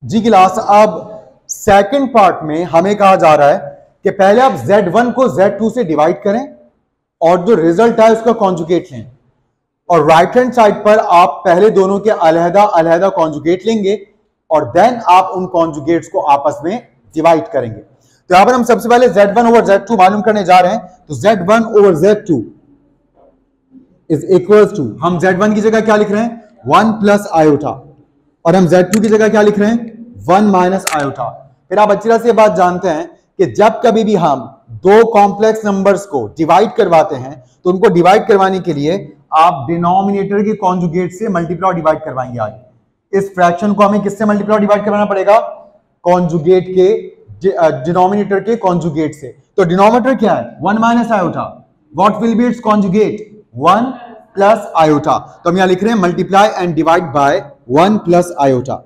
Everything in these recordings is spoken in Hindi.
जी क्लास, अब सेकंड पार्ट में हमें कहा जा रहा है कि पहले आप Z1 को Z2 से डिवाइड करें और जो रिजल्ट है उसका कॉन्जुगेट लें, और राइट हैंड साइड पर आप पहले दोनों के अलहदा अलहदा कॉन्जुगेट लेंगे और देन आप उन कॉन्जुगेट्स को आपस में डिवाइड करेंगे। तो यहां पर हम सबसे पहले Z1 ओवर Z2 मालूम करने जा रहे हैं। तो Z1 over Z2 is equals to, हम Z1 की जगह क्या लिख रहे हैं 1 प्लस आयोटा, और हम Z2 की जगह क्या लिख रहे हैं 1 माइनस आयोटा। फिर आप अच्छी तरह से बात जानते हैं कि जब कभी भी हम दो कॉम्प्लेक्स नंबर्स को डिवाइड करवाते हैं तो उनको डिवाइड करवाने के लिए आप डिनोमिनेटर के कॉन्जुगेट से मल्टीप्लाई और डिवाइड करवाएंगे। आज इस फ्रैक्शन को हमें किससे मल्टीप्लाई और डिवाइड करवाना पड़ेगा, कॉन्जुगेट के डिनोमिनेटर के कॉन्जुगेट से। तो डिनोमिनेटर क्या है 1 minus iota, what will be its conjugate 1 plus iota. तो हम यहां लिख रहे हैं multiply and divide by 1 plus iota.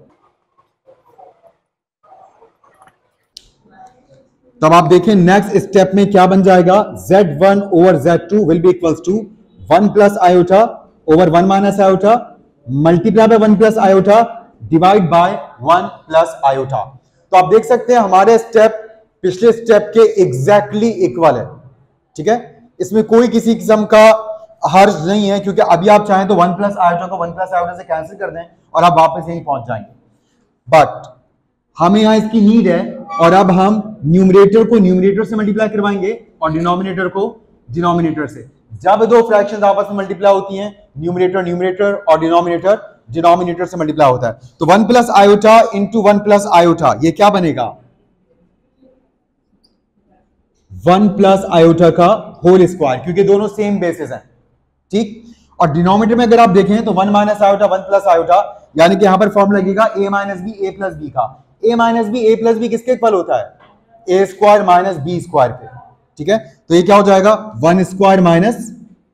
तब आप देखें नेक्स्ट स्टेप में क्या बन जाएगा, Z1 over Z2 will be equals to 1 plus iota over 1 minus iota multiply by 1 plus iota divide by 1 plus iota. तो आप देख सकते हैं हमारे स्टेप पिछले स्टेप के एग्जैक्टली इक्वल है। ठीक है, इसमें कोई किसी किस्म का हर्ज नहीं है, क्योंकि अभी आप चाहें तो 1 प्लस आयोटा को 1 प्लस आयोटा से कैंसिल कर दें और आप वापस यहीं पहुंच जाएंगे। बट हमें यहां इसकी नीड है, और अब हम न्यूमरेटर को न्यूमरेटर से मल्टीप्लाई करवाएंगे और डिनोमिनेटर को डिनोमिनेटर से। जब दो फ्रैक्शंस आपस में मल्टीप्लाई होती हैं, न्यूमरेटर न्यूमरेटर और डिनोमिनेटर डिनोमिनेटर से मल्टीप्लाई होता है। तो 1 plus iota into 1 plus iota, ये क्या बनेगा 1 प्लस आयोटा का होल स्क्वायर, क्योंकि दोनों सेम बेसिस हैं। ठीक, और डिनोमिनेटर में अगर आप देखें तो 1 माइनस आयोटा 1 प्लस आयोटा, यानी कि यहां पर फॉर्मूला लगेगा a minus b a plus b का। a minus b a plus b किसके इक्वल होता है a square minus b square पे। ठीक है, तो ये क्या हो जाएगा 1 स्क्वायर माइनस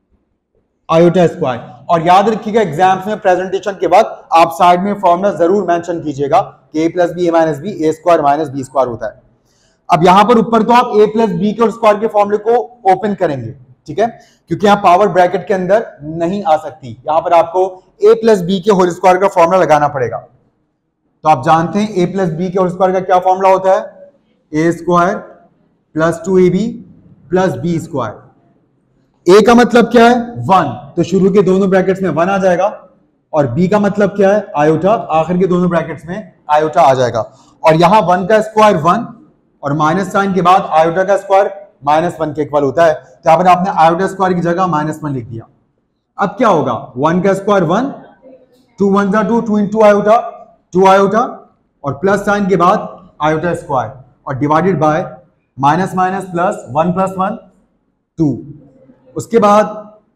आयोटा स्क्वायर। और याद रखिएगा एग्जाम्स में प्रेजेंटेशन के बाद आप साइड में फॉर्मूला जरूर मेंशन कीजिएगा कि a plus b a minus b a square minus b square होता है। अब यहां पर ऊपर तो आप a प्लस बी के स्क्वायर के फॉर्मूले को ओपन करेंगे, ठीक है, क्योंकि यहां पावर ब्रैकेट के अंदर नहीं आ सकती। यहां पर आपको a प्लस बी के होल स्क्वायर का फॉर्मूला लगाना पड़ेगा। तो आप जानते हैं a प्लस बी के होल स्क्वायर का क्या फॉर्मूला होता है, a square plus 2ab plus b square. a का मतलब क्या है 1, तो शुरू के दोनों ब्रैकेट्स में 1 आ जाएगा, और b का मतलब क्या है आयोटा, आखिर के दोनों ब्रैकेट्स में आयोटा आ जाएगा। और यहां 1 का स्क्वायर 1 और माइनस साइन के बाद आयोटा का स्क्वायर -1 के इक्वल होता है। तो यहां पर आपने आयोटा स्क्वायर की जगह -1 लिख दिया। अब क्या होगा 1 का स्क्वायर 1, 2 1 जा 2, 2 इंटू आयोटा 2 आयोटा, और प्लस साइन के बाद आयोटा स्क्वायर, और divided by minus minus plus 1 plus 1 2। उसके बाद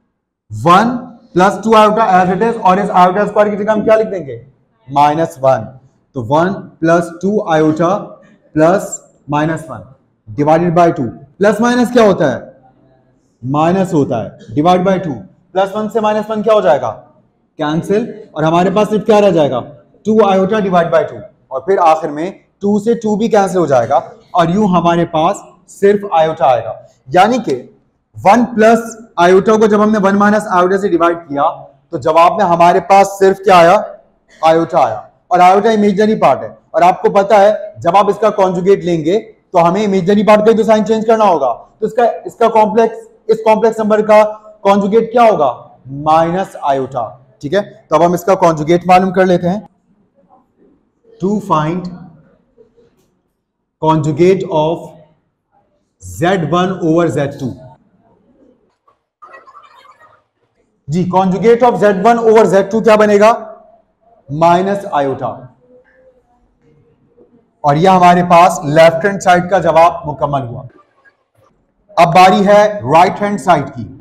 1 plus 2 iota as it is, और इस आयोटा स्क्वायर की जगह हम क्या लिख देंगे -1। तो 1 plus 2 iota plus -1 divided by 2। Plus minus क्या होता है माइनस होता है, डिवाइड बाय 2। प्लस 1 से -1 क्या हो जाएगा कैंसिल, और हमारे पास सिर्फ क्या रह जाएगा 2 आयोटा डिवाइड बाय 2, और फिर आखिर में 2 से 2 भी कैंसिल हो जाएगा, और यूं हमारे पास सिर्फ आयोटा आएगा। यानी कि 1 प्लस आयोटा को जब हमने 1 माइनस आयोटा से डिवाइड किया तो जवाब में हमारे पास सिर्फ क्या आया आयोटा आया, और आयोटा इमेजिनरी पार्ट है। और आपको पता है जब आप इसका कॉन्जुगेट लेंगे तो हमें इमेजिनरी पार्ट का ही तो साइन चेंज करना होगा। तो इसका कॉम्प्लेक्स, इस कॉम्प्लेक्स नंबर का कॉन्जुगेट क्या होगा माइनस आयोटा। ठीक है, तो अब हम इसका कॉन्जुगेट मालूम कर लेते हैं। To find conjugate of Z1 over Z2। जी, conjugate of Z1 over Z2 क्या बनेगा माइनस आयोटा, और यह हमारे पास लेफ्ट हैंड साइड का जवाब मुकम्मल हुआ। अब बारी है राइट हैंड साइड की।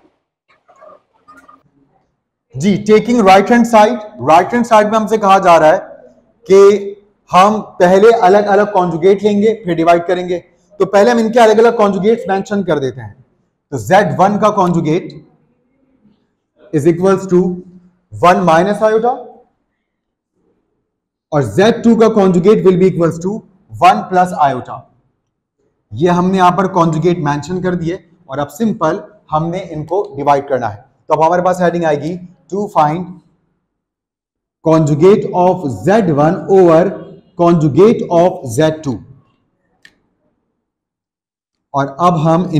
जी, taking right hand side, right hand side में हमसे कहा जा रहा है कि हम पहले अलग अलग कॉन्जुगेट लेंगे फिर डिवाइड करेंगे। तो पहले हम इनके अलग अलग कॉन्जुगेट्स मेंशन कर देते हैं। तो Z1 का conjugate is equals to 1 minus iota, और Z2 का conjugate will be equals to 1 plus iota. ये हमने यहां पर कॉन्जुगेट मेंशन कर दिए, और अब सिंपल हमने इनको डिवाइड करना है। तो अब हमारे पास हेडिंग आएगी to find conjugate of Z1 over conjugate of Z2। और अब हम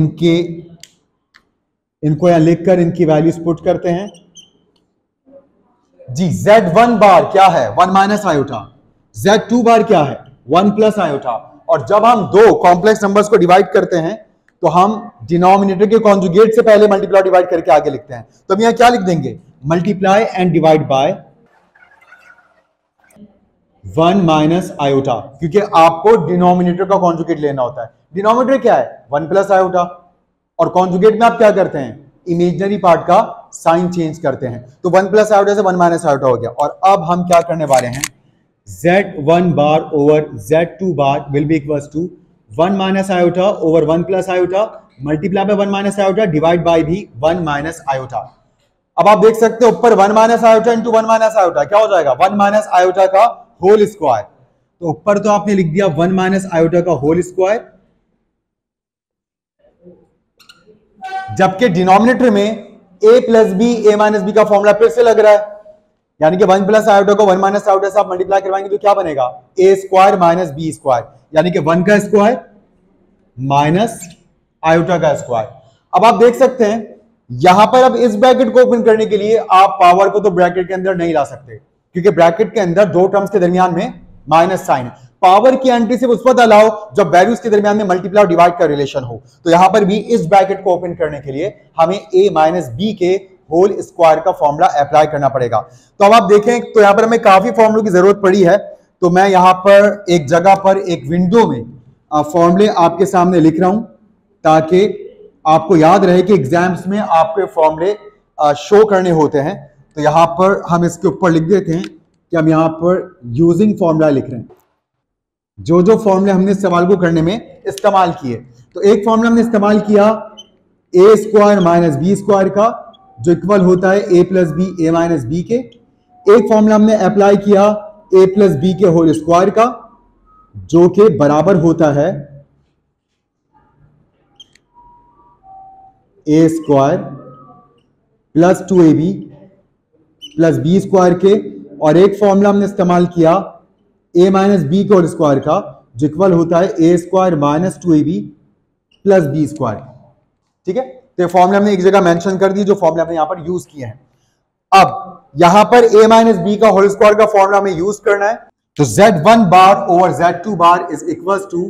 इनको यहां लिखकर इनकी वैल्यूज पुट करते हैं जी। Z1 बार क्या है 1 माइनस आयोटा, Z2 बार क्या है 1 प्लस आयोटा। और जब हम दो कॉम्प्लेक्स नंबर्स को डिवाइड करते हैं तो हम डिनोमिनेटर के कॉन्जुगेट से पहले मल्टीप्लाई डिवाइड करके आगे लिखते हैं। तो हम यहां क्या लिख देंगे, multiply and divide by 1 minus iota, क्योंकि आपको डिनोमिनेटर का कॉन्जुगेट लेना होता है। डिनोमिनेटर क्या है 1 प्लस आयोटा, और कॉन्जुगेट में आप क्या करते हैं, इमेजिनरी पार्ट का साइन चेंज करते हैं। तो 1 प्लस आयोटा से 1 माइनस आयोटा हो गया। और अब हम क्या करने वाले हैं, Z1 bar over Z2 bar will be equals to 1 minus iota over 1 plus iota multiply by 1 minus iota divide by भी 1 माइनस आयोटा। अब आप देख सकते हो ऊपर 1 minus iota into 1 minus iota क्या हो जाएगा, 1 माइनस आयोटा का होल स्क्वायर। तो ऊपर तो आपने लिख दिया 1 माइनस आयोटा का होल स्क्वायर, जबकि डिनोमिनेटर में a plus b a minus b का फॉर्मूला फिर से लग रहा है, यानी कि 1 प्लस आयोटा को 1 माइनस आयोटा से आप मल्टीप्लाई करवाएंगे तो क्या बनेगा, a square minus b square, यानी कि 1 का स्क्वायर माइनस आयोटा का स्क्वायर। अब आप देख सकते हैं यहां पर अब इस ब्रैकेट को ओपन करने के लिए आप पावर को तो ब्रैकेट के अंदर नहीं ला सकते, क्योंकि ब्रैकेट के अंदर दो टर्म्स के दरमियान में माइनस साइन है। पावर की एंट्री सिर्फ उस वक्त अलाउ जब वैल्यूज के दरमियान में मल्टीप्लाई और डिवाइड का रिलेशन हो। तो यहां पर भी इस ब्रैकेट को ओपन करने के लिए हमें a माइनस बी के होल स्क्वायर का फॉर्मूला अप्लाई करना पड़ेगा। तो अब आप देखें तो यहां पर हमें काफी फॉर्मूलों की जरूरत पड़ी है। तो मैं यहां पर एक जगह पर एक विंडो में फॉर्मूले आपके सामने लिख रहा हूं ताकि आपको याद रहे कि एग्जाम्स में आपके फॉर्मूले शो करने होते हैं। तो यहां पर हम इसके ऊपर लिख देते हैं कि हम यहां पर यूजिंग फॉर्मूला लिख रहे हैं, जो जो फॉर्मूले हमने सवाल को करने में इस्तेमाल किए। तो एक फॉर्मूला हमने इस्तेमाल किया a square minus b square का, जो इक्वल होता है a plus b a minus b के। एक फॉर्मूला हमने अप्लाई किया a प्लस बी के होल स्क्वायर का, जो कि बराबर होता है a square plus 2ab plus b square के। और एक फॉर्मूला हमने इस्तेमाल किया a माइनस बी के होल स्क्वायर का, जो इक्वल होता है a square minus 2ab plus b square. ठीक है, तो ये फॉर्मूला हमने एक जगह मेंशन कर दी, जो फॉर्मूला हमने यहां पर यूज किए हैं। अब यहां पर a माइनस बी का होल स्क्वायर का फॉर्मूला हमें यूज करना है। तो Z1 bar over Z2 bar is equal to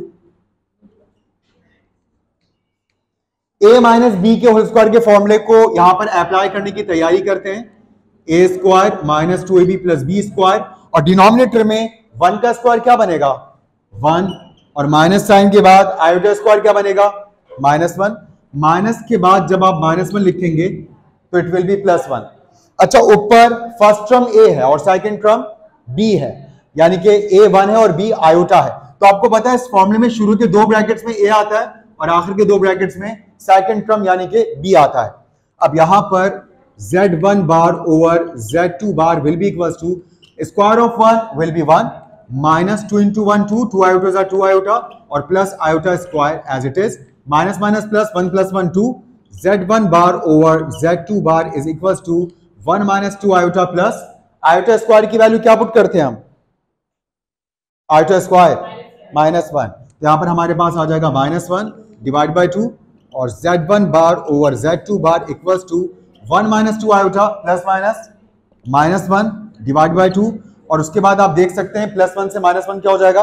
a minus b के होल स्क्वायर के फॉर्मूले को यहां पर अप्लाई करने की तैयारी करते हैं, a square minus 2ab plus b square. और डिनोमिनेटर में 1 का स्क्वायर क्या बनेगा 1, और माइनस साइन के बाद आयोटा स्क्वायर क्या बनेगा -1। माइनस के बाद जब आप -1 लिखेंगे तो इट विल बी +1। अच्छा, ऊपर फर्स्ट टर्म a है और सेकंड टर्म b है, यानी कि a 1 है और b आयोटा है। तो आपको पता है इस फॉर्मूले में शुरू के दो ब्रैकेट्स में a आता है और आखिर के दो ब्रैकेट्स में सेकंड टर्म यानी कि b आता है। अब यहां पर Z1 bar over Z2 bar will be equals to square of 1 will be 1 minus 2 into 1 2 iota जा 2 आयोटा और plus iota square as it is minus minus plus 1 plus 1 2। Z1 bar over Z2 bar is equals to 1 minus 2 iota plus iota square की वैल्यू क्या पुट करते हैं हम, आयोटा स्क्वायर -1। यहां पर हमारे पास आ जाएगा -1 डिवाइड बाय 2 और Z1 bar over Z2 bar equals to 1 minus 2 iota plus minus -1 divide by 2। और उसके बाद आप देख सकते हैं +1 से -1 क्या हो जाएगा,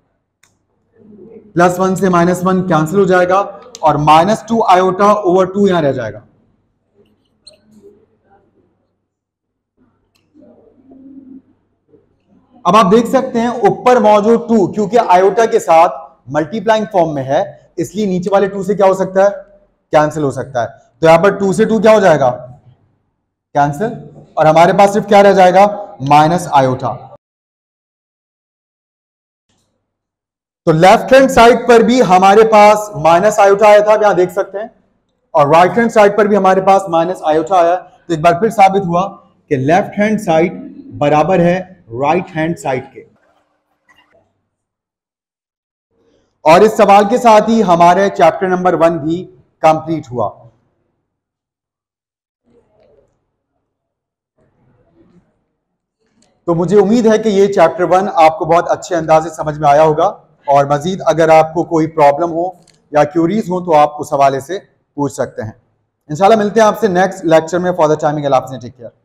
+1 से -1 कैंसिल हो जाएगा और -2 आयोटा ओवर 2 यहां रह जाएगा। अब आप देख सकते हैं ऊपर मौजूद 2 क्योंकि आयोटा के साथ मल्टीप्लाइंग फॉर्म में है, इसलिए नीचे वाले 2 से क्या हो सकता है, कैंसिल हो सकता है। तो यहां पर 2 से 2 क्या हो जाएगा, कैंसिल, और हमारे पास सिर्फ क्या रह जाएगा माइनस आयोटा। तो लेफ्ट हैंड साइड पर भी हमारे पास माइनस आयोटा आया था, आप यहां देख सकते हैं, और राइट हैंड साइड पर भी हमारे पास माइनस आयोटा आया। तो एक बार फिर साबित हुआ कि लेफ्ट हैंड साइड बराबर है राइट हैंड साइड के। और इस सवाल के साथ ही हमारे चैप्टर नंबर 1 भी कंप्लीट हुआ। तो मुझे उम्मीद है कि ये चैप्टर 1 आपको बहुत अच्छे अंदाज से समझ में आया होगा, और मजीद अगर आपको कोई प्रॉब्लम हो या क्यूरीज हो तो आप उस हवाले से पूछ सकते हैं। इंशाल्लाह मिलते हैं आपसे नेक्स्ट लेक्चर में। फॉर द टाइमिंग अल्लाह हाफ़िज़, टेक केयर।